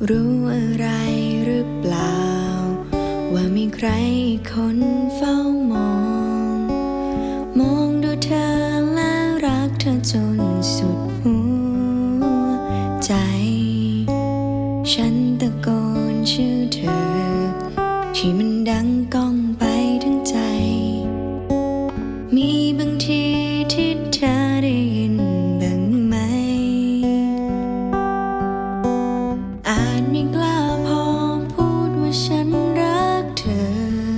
รู้อะไรหรือเปล่าว่ามีใครคนเฝ้ามองดูเธอและรักเธอจนสุดหัวใจฉันตะโกนชื่อเธอที่มันดังก้องไปทั้งใจมีบางทีที่เธอได้ยินบ้างไหมอาจไม่กล้าพอพูดว่าฉันรักเธอ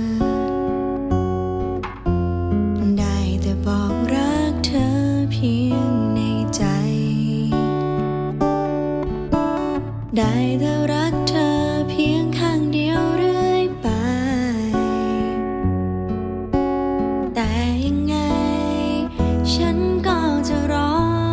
ได้แต่บอกรักเธอเพียงในใจได้แต่รักเธอเพียงข้างเดียวเรื่อยไปแต่ยังไงฉันก็จะรอ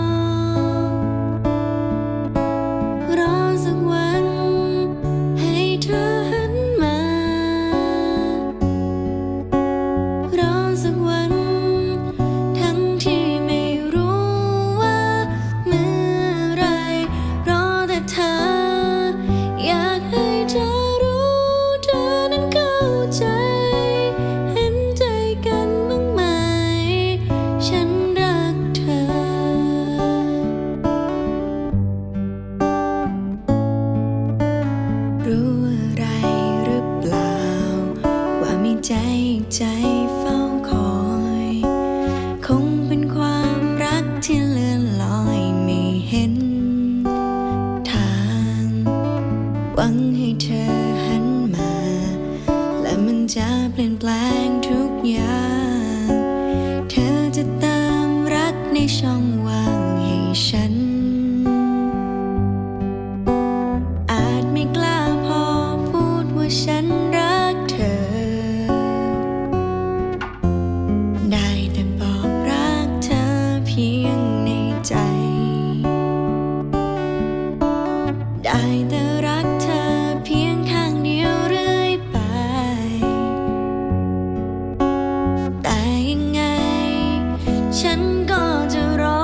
สักวันให้เธอหันมารอสักวันทั้งที่ไม่รู้ว่าเมื่อไรรอแต่เธออยากให้เธอรู้เธอนั้นเข้าใจเห็นใจกันบ้างไหมฉันรักเธอรู้อะไรหรือเปล่าว่ามีใจเฝ้าคอยคงเป็นความรักที่เลื่อนลอยไม่เห็นทางหวังให้เธอหันมาและมันจะเปลี่ยนแปลงทุกอย่างเธอจะเติมรักในช่องว่างให้ฉันอาจไม่กล้าพอพูดว่าฉันรักเธอได้แต่บอกรักเธอเพียงในใจได้แต่รักเธอเพียงข้างเดียวเรื่อยไปแต่ยังไงฉันก็จะรอ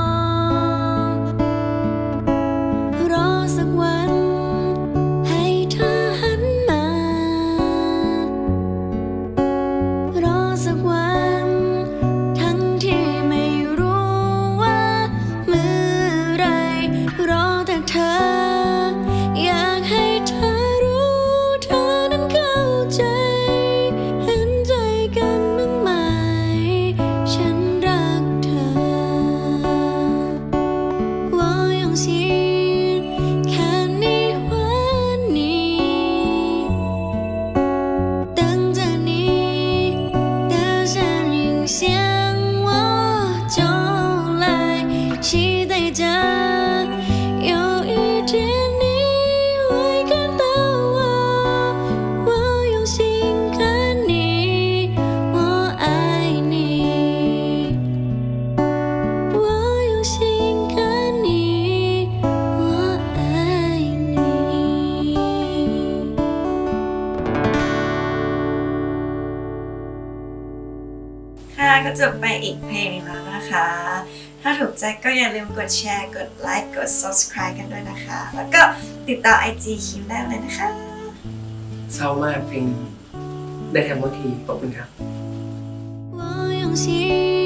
สักวันให้เธอหันมารอสักวันทั้งที่ไม่รู้ว่าเมื่อไรรอแต่เธออยากให้เธอรู้เธอนั้นเข้าใจเห็นใจกันบ้างไหมฉันรักเธอ我用心看你还你等着你的身影向我走来期待着有一天你会看到我用心看你我爱你我用心看你我爱你ค่ะก็จบไปอีกเพลงหนึงแล้วนะคะ ถ้าถูกใจก็อย่าลืมกดแชร์กดไลค์กด subscribe กันด้วยนะคะ แล้วก็ติดต่อ IG คิมได้เลยนะคะเศร้ามากเพลงนี้ได้แถมบางทีขอบคุณครับ我用心